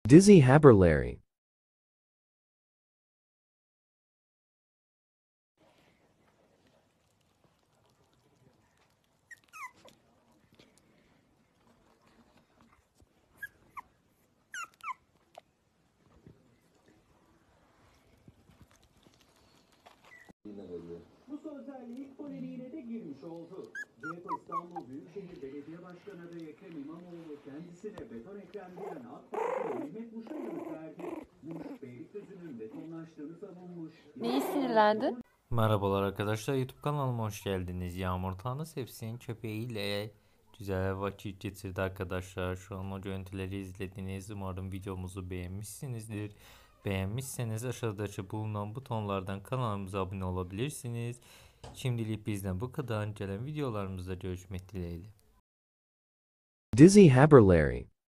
Dizi haberleri. Bu sözlerle polemiğine de girmiş oldu. CHP İstanbul Büyükşehir Belediye Başkanı adayı Ekrem İmamoğlu kendisine beton ekrem diyen AK Partili Mehmet Muş'a yanıt verdi. Muş, Beylikdüzü'nün betonlaştığını savunmuş. Neyi sinirlendi? Merhabalar arkadaşlar, YouTube kanalıma hoş geldiniz. Yağmur Tanrısevsin köpeğiyle güzel vakit geçirdi arkadaşlar. Şu an o görüntüleri izlediniz. Umarım videomuzu beğenmişsinizdir. Beğenmişseniz aşağıdaki bulunan butonlardan kanalımıza abone olabilirsiniz. Şimdilik bizden bu kadar. Gelen videolarımızda görüşmek dileğiyle. Dizi haberleri.